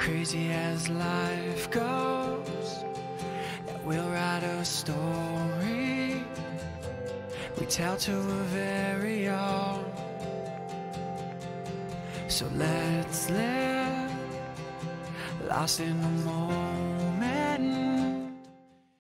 crazy as life goes, that we'll write a story we tell to a very own. So let's live lost in the moment.